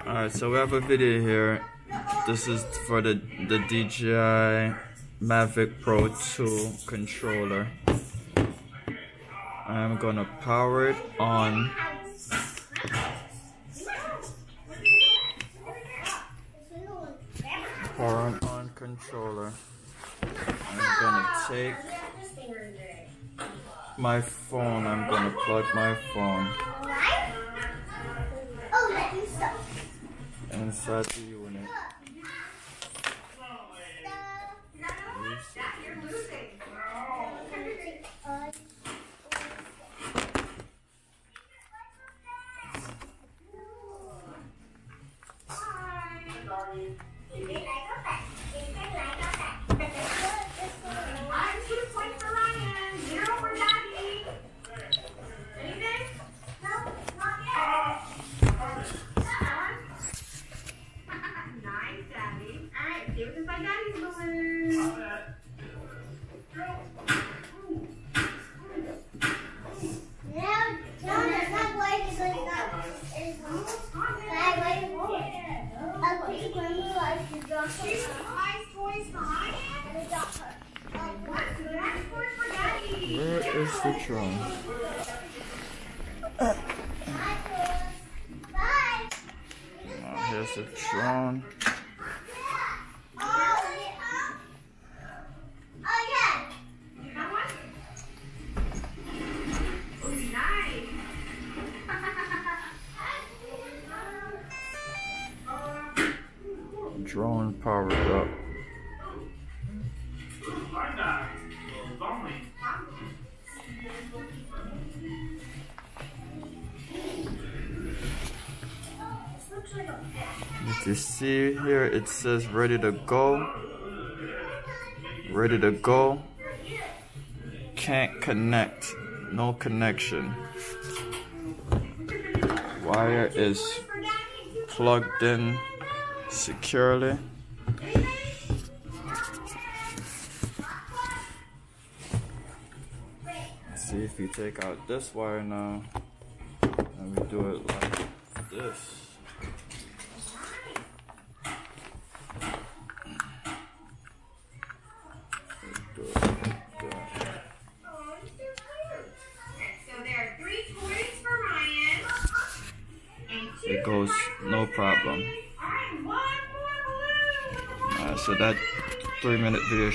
Alright, so we have a video here. This is for the DJI Mavic Pro 2 controller. I'm gonna power it on. Power on controller. I'm gonna take my phone. I'm gonna plug my phone inside the unit. Where is the drone? Here's the drone. Drone powered up. If you see here, it says ready to go. Ready to go. Can't connect. No connection. Wire is plugged in securely. See if you take out this wire now, and we do it like this. It goes no problem. So that 3-minute video